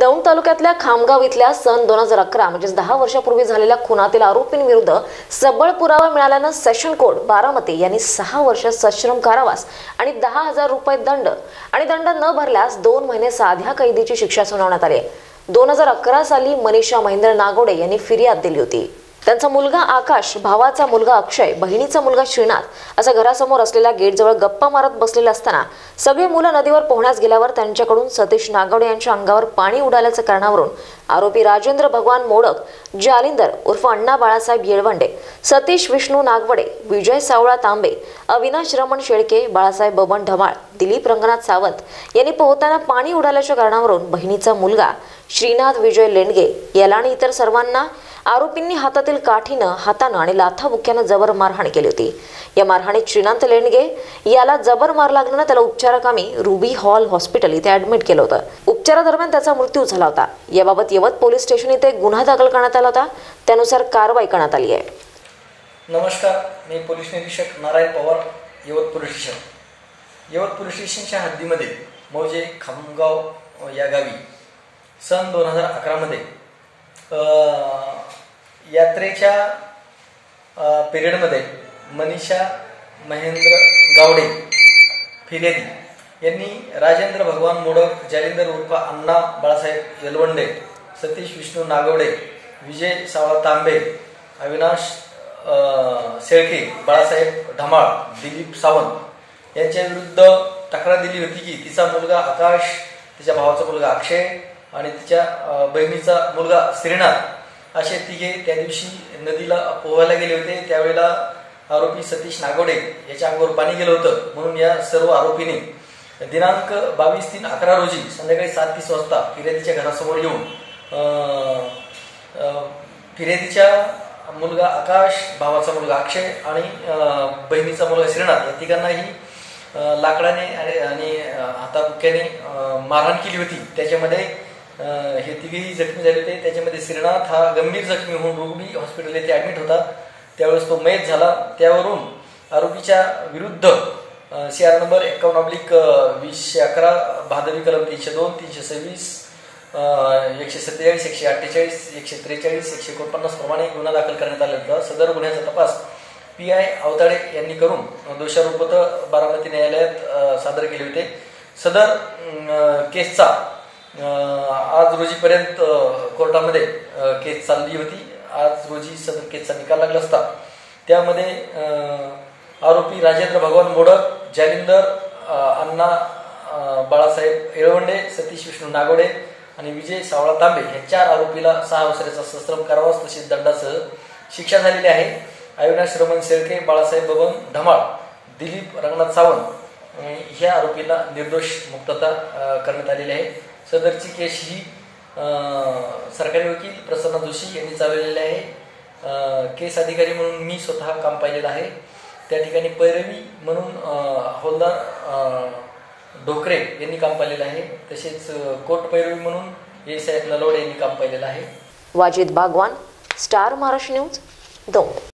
दौंड तालुक्यातल्या खामगाव इथल्या सन 2011 म्हणजे 10 वर्षापूर्वी झालेल्या खुनातील आरोपींविरुद्ध सबळ पुरावा मिळाल्यानं सेशन कोर्ट बारामती यांनी 6 वर्ष सश्रम कारावास आणि 10,000 रुपये दंड आणि दंड न भरल्यास 2 महिने साध्या कैदीची शिक्षा सुनावण्यात आली. 2011 साली मनीषा महेंद्र नागोडे यांनी फिर्याद दिली होती. त्यांचा मुलगा आकाश, भावाचा मुलगा अक्षय, बहिणीचा मुलगा श्रीनाथ असा घरासमोर असलेल्या गेटजवळ गप्पा मारत बसलेले असताना सगळे मुलं नदीवर पोहण्यास गेल्यावर त्यांच्याकडून सतीश नागवडे यांच्या अंगावर पाणी उडाल्याच्या कारणावरून आरोपी राजेंद्र भगवान मोडक, जालिंदर उर्फ अण्णा बाळासाहेब येळवंडे, सतीश विष्णू नागवडे, विजय सावळा तांबे, अविनाश रमण शेळके, बाळासाहेब बबन ढमाळ, दिलीप रंगनाथ सावंत यांनी पोहताना पाणी उडाल्याच्या कारणावरून बहिणीचा मुलगा श्रीनाथ विजय लेंडगे याला आणि इतर सर्वांना आरोपींनी हातातील काठीनं, हातानं आणि लाथाबुक्क्यानं जबर मारहाण केली होती. या मारहाणीत श्रीनाथ लेंडगे याला जबर मार लागल्यानं त्याला उपचाराकामी रुबी हॉल हॉस्पिटल इथे ऍडमिट केलं होतं. उपचारादरम्यान त्याचा मृत्यू झाला होता. याबाबत यवत पोलीस स्टेशन इथे गुन्हा दाखल करण्यात आला होता. त्यानुसार कारवाई करण्यात आली आहे. नमस्कार, मी पोलीस निरीक्षक Narayan Pawar, Yavat police station. Yavat police स्टेशनच्या हद्दीमध्ये मौजे खामगाव या गावी सन 2011 मध्ये यात्रेच्या पिरियडमध्ये मनीषा महेंद्र गावडे फिर्यादी यांनी राजेंद्र भगवान मोडक, जालिंदर उर्फ अण्णा बाळासाहेब येळवंडे, सतीश विष्णू नागवडे, विजय सावळा तांबे, अविनाश शेळके, बाळासाहेब ढमाळ, दिलीप सावंत यांच्या विरुद्ध तक्रार दिली होती की तिचा मुलगा आकाश, तिच्या भावाचा मुलगा अक्षय आणि तिच्या बहिणीचा मुलगा श्रीनाथ असे तिघे त्या दिवशी नदीला पोहायला गेले होते. त्यावेळेला आरोपी सतीश नागवडे याच्या अंगावर पाणी गेलं होतं. म्हणून या सर्व आरोपीने दिनांक 22/3/11 रोजी संध्याकाळी 7:30 वाजता फिर्यादीच्या घरासमोर येऊन फिर्यादीच्या मुलगा आकाश, भावाचा मुलगा अक्षय आणि बहिणीचा मुलगा श्रीनाथ या तिघांनाही लाकडाने आणि हाताबुक्क्याने मारहाण केली होती. त्याच्यामध्ये हे तिघेही जखमी झाले होते. त्याच्यामध्ये श्रीनाथ हा गंभीर जखमी होऊन रुबी हॉस्पिटल येथे ऍडमिट होता. त्यावेळेस तो मयत झाला. त्यावरून आरोपीच्या विरुद्ध CR नंबर 51/2011 भादवी कलम 302, 326, 147, 148, 143, 149 प्रमाणे गुन्हा दाखल करण्यात आला होता. सदर गुन्ह्याचा तपास PI अवताडे यांनी करून दोषारोपपत्र बारामती न्यायालयात सादर केले होते. सदर केसचा आज रोजीपर्यंत कोर्टामध्ये केस चालली होती. आज रोजी सदर केसचा निकाल लागला असता त्यामध्ये आरोपी राजेंद्र भगवान मोडक, जालिंदर अण्णा बाळासाहेब येळवंडे, सतीश विष्णू नागवडे आणि विजय सावळा तांबे या 4 आरोपीला 6 वर्षाचा सश्रम कारावास तसेच दंडासह शिक्षा झालेली आहे. अविनाश रमण शेळके, बाळासाहेब बबन ढमाळ, दिलीप रंगनाथ सावंत ह्या आरोपीला निर्दोष मुक्तता करण्यात आलेली आहे. सदरची केस ही सरकारी वकील प्रसन्न जोशी यांनी चालवलेली आहे. केस अधिकारी म्हणून मी स्वतः काम पाहिलेलं आहे. त्या ठिकाणी पैरवी म्हणून हौलदार ढोकरे यांनी काम पाहिलेलं आहे. तसेच कोर्ट पैरवी म्हणून साहेब नलवडे यांनी काम पाहिलेलं आहे. Wajid Bagwan, star Maharashtra news, Daund.